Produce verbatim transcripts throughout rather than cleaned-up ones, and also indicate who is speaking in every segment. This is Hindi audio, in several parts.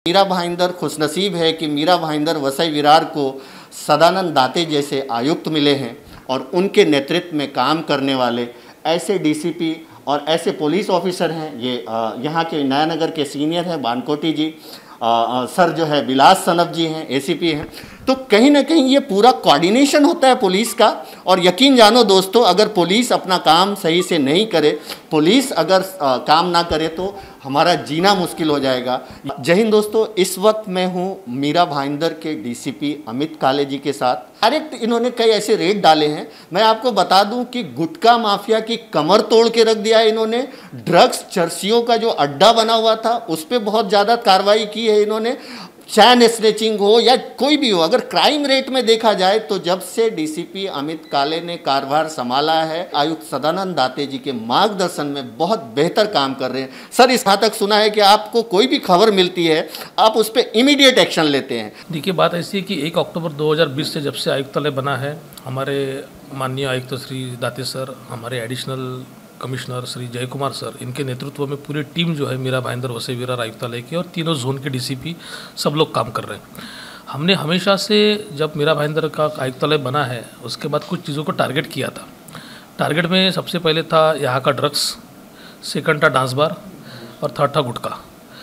Speaker 1: मीरा भाईंदर खुशनसीब है कि मीरा भाईंदर वसई विरार को सदानंद दाते जैसे आयुक्त मिले हैं और उनके नेतृत्व में काम करने वाले ऐसे डीसीपी और ऐसे पुलिस ऑफिसर हैं। ये यहाँ के नयानगर के सीनियर हैं बानकोटी जी, आ, सर जो है बिलास सनफ जी हैं, एसीपी हैं। तो कहीं ना कहीं ये पूरा कोऑर्डिनेशन होता है पुलिस का। और यकीन जानो दोस्तों, अगर पुलिस अपना काम सही से नहीं करे, पुलिस अगर आ, काम ना करे तो हमारा जीना मुश्किल हो जाएगा। जय हिंद दोस्तों, इस वक्त मैं हूँ मीरा भाईंदर के डीसीपी अमित काले जी के साथ। डायरेक्ट इन्होंने कई ऐसे रेड डाले हैं। मैं आपको बता दूं कि गुटखा माफिया की कमर तोड़ के रख दिया है इन्होंने। ड्रग्स चर्सियों का जो अड्डा बना हुआ था उस पर बहुत ज़्यादा कार्रवाई की है इन्होंने। चैन स्नेचिंग हो या कोई भी हो, अगर क्राइम रेट में देखा जाए तो जब से डीसीपी अमित काले ने कार्यभार संभाला है, आयुक्त सदानंद दाते जी के मार्गदर्शन में बहुत बेहतर काम कर रहे हैं। सर, इस हद तक सुना है कि आपको कोई भी खबर मिलती है आप उस पर इमीडिएट एक्शन लेते हैं।
Speaker 2: देखिए, बात ऐसी है कि एक अक्टूबर दो हज़ार बीस से जब से आयुक्तालय बना है, हमारे माननीय आयुक्त श्री दाते सर, हमारे एडिशनल कमिश्नर श्री जय कुमार सर, इनके नेतृत्व में पूरी टीम जो है मीरा भाईंदर वसई विरार आयुक्तालय की और तीनों जोन के डीसीपी सब लोग काम कर रहे हैं। हमने हमेशा से जब मीरा भाईंदर का आयुक्तालय बना है उसके बाद कुछ चीज़ों को टारगेट किया था। टारगेट में सबसे पहले था यहाँ का ड्रग्स, सेकंड था डांस बार और थर्ड था गुटखा।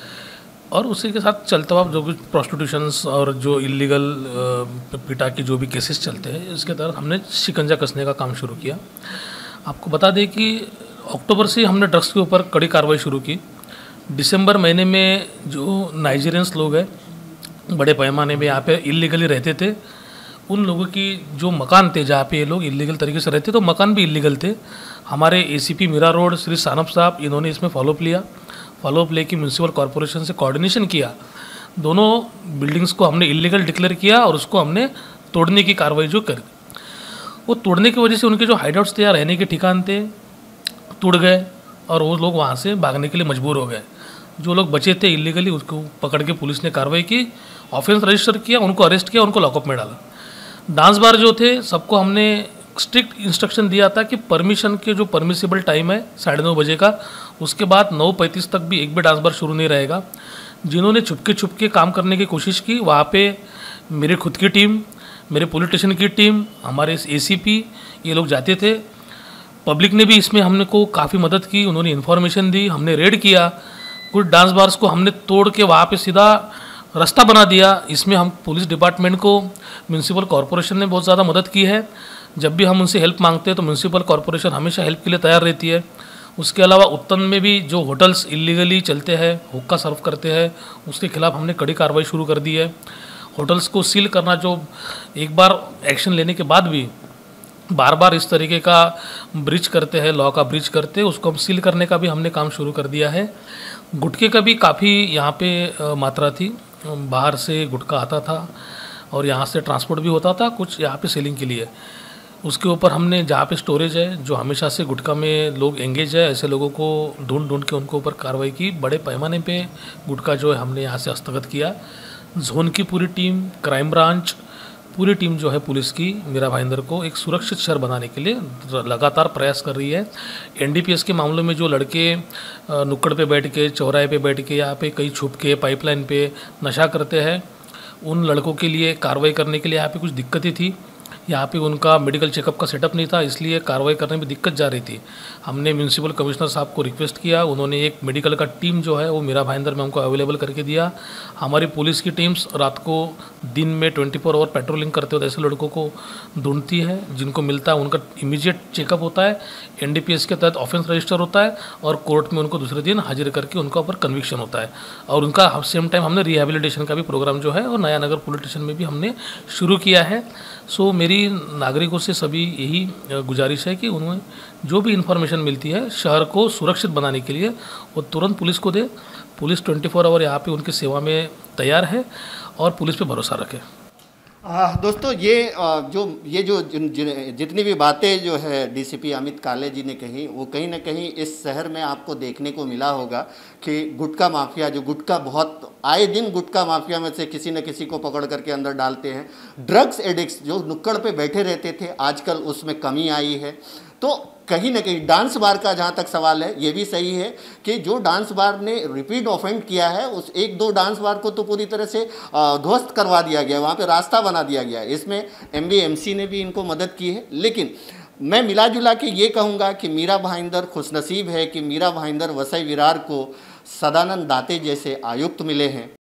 Speaker 2: और उसी के साथ चलता हुआ जो कुछ प्रोस्टिट्यूशंस और जो इलीगल पिटा की जो भी केसेस चलते हैं, इसके तहत हमने शिकंजा कसने का काम शुरू किया। आपको बता दें कि अक्टूबर से हमने ड्रग्स के ऊपर कड़ी कार्रवाई शुरू की। दिसंबर महीने में जो नाइजीरियंस लोग हैं बड़े पैमाने में यहाँ पे इलीगली रहते थे, उन लोगों की जो मकान थे जहाँ पे ये लोग इलीगल तरीके से रहते, तो मकान भी इलीगल थे। हमारे एसीपी मीरा रोड श्री सानप साहब, इन्होंने इसमें फॉलोअप लिया। फॉलोअप लेके म्यूनसिपल कॉरपोरेशन से कोऑर्डिनेशन किया। दोनों बिल्डिंग्स को हमने इलीगल डिक्लेयर किया और उसको हमने तोड़ने की कार्रवाई जो करी, वो तोड़ने की वजह से उनके जो हाइडआउट्स थे या रहने के ठिकान थे टूट गए और वो लोग वहाँ से भागने के लिए मजबूर हो गए। जो लोग बचे थे इलीगली, उसको पकड़ के पुलिस ने कार्रवाई की, ऑफेंस रजिस्टर किया, उनको अरेस्ट किया, उनको लॉकअप में डाला। डांस बार जो थे सबको हमने स्ट्रिक्ट इंस्ट्रक्शन दिया था कि परमिशन के जो परमिसिबल टाइम है साढ़े नौ बजे का, उसके बाद नौ पैंतीस तक भी एक भी डांस बार शुरू नहीं रहेगा। जिन्होंने छुपके छुपके काम करने की कोशिश की, वहाँ पर मेरी खुद की टीम, मेरे पुलिस स्टेशन की टीम, हमारे एसीपी, ये लोग जाते थे। पब्लिक ने भी इसमें हमने को काफ़ी मदद की, उन्होंने इन्फॉर्मेशन दी, हमने रेड किया। कुछ डांस बार्स को हमने तोड़ के वहाँ पे सीधा रास्ता बना दिया। इसमें हम पुलिस डिपार्टमेंट को, म्यूनसिपल कॉरपोरेशन ने बहुत ज़्यादा मदद की है। जब भी हम उनसे हेल्प मांगते हैं तो म्यूनसिपल कॉरपोरेशन हमेशा हेल्प के लिए तैयार रहती है। उसके अलावा उत्तन में भी जो होटल्स इलीगली चलते हैं, हुक्का सर्व करते हैं, उसके खिलाफ हमने कड़ी कार्रवाई शुरू कर दी है। होटल्स को सील करना, जो एक बार एक्शन लेने के बाद भी बार बार इस तरीके का ब्रीच करते हैं, लॉ का ब्रीच करते हैं, उसको हम सील करने का भी हमने काम शुरू कर दिया है। गुटखे का भी काफ़ी यहाँ पे मात्रा थी, बाहर से गुटखा आता था और यहाँ से ट्रांसपोर्ट भी होता था, कुछ यहाँ पे सेलिंग के लिए। उसके ऊपर हमने जहाँ पे स्टोरेज है, जो हमेशा से गुटखा में लोग एंगेज है, ऐसे लोगों को ढूंढ ढूंढ के उनके ऊपर कार्रवाई की। बड़े पैमाने पे गुटखा जो है हमने यहाँ से हस्तगत किया। जोन की पूरी टीम, क्राइम ब्रांच, पूरी टीम जो है पुलिस की मीरा भाईंदर को एक सुरक्षित शहर बनाने के लिए लगातार प्रयास कर रही है। एनडीपीएस के मामलों में जो लड़के नुक्कड़ पे बैठ के, चौराहे पे बैठ के, यहाँ पे कहीं छुप के पाइपलाइन पे नशा करते हैं, उन लड़कों के लिए कार्रवाई करने के लिए यहाँ पे कुछ दिक्कतें थी। यहाँ पे उनका मेडिकल चेकअप का सेटअप नहीं था, इसलिए कार्रवाई करने में दिक्कत जा रही थी। हमने म्यूनसिपल कमिश्नर साहब को रिक्वेस्ट किया, उन्होंने एक मेडिकल का टीम जो है वो मीरा भाईंदर में हमको अवेलेबल करके दिया। हमारी पुलिस की टीम्स रात को, दिन में ट्वेंटी फोर आवर पेट्रोलिंग करते हुए ऐसे लड़कों को ढूंढती है, जिनको मिलता है उनका इमीडिएट चेकअप होता है, एनडीपीएस के तहत ऑफेंस रजिस्टर होता है और कोर्ट में उनको दूसरे दिन हाजिर करके उनका ऊपर कन्विक्शन होता है। और उनका सेम टाइम हमने रिहेबिलिटेशन का भी प्रोग्राम जो है और नया नगर पुलिस स्टेशन में भी हमने शुरू किया है। सो मेरी नागरिकों से सभी यही गुजारिश है कि उन्हें जो भी इन्फॉर्मेशन मिलती है शहर को सुरक्षित बनाने के लिए वो तुरंत पुलिस को दे। पुलिस ट्वेंटी फोर आवर यहाँ पे उनकी सेवा में तैयार है और पुलिस पे भरोसा रखे।
Speaker 1: आ, दोस्तों, ये आ, जो ये जो जिन, जिन, जितनी भी बातें जो है डीसीपी अमित काले जी ने कही, वो कहीं ना कहीं इस शहर में आपको देखने को मिला होगा कि गुटखा माफिया, जो गुटखा बहुत आए दिन गुटखा माफिया में से किसी न किसी को पकड़ करके अंदर डालते हैं। ड्रग्स एडिक्ट्स जो नुक्कड़ पे बैठे रहते थे, आजकल उसमें कमी आई है। तो कहीं ना कहीं डांस बार का जहाँ तक सवाल है, ये भी सही है कि जो डांस बार ने रिपीट ऑफेंड किया है उस एक दो डांस बार को तो पूरी तरह से ध्वस्त करवा दिया गया, वहाँ पे रास्ता बना दिया गया। इसमें एम बी एम सी ने भी इनको मदद की है। लेकिन मैं मिला जुला के ये कहूँगा कि मीरा भाईंदर खुशनसीब है कि मीरा भाईंदर वसई विरार को सदानंद दाते जैसे आयुक्त मिले हैं।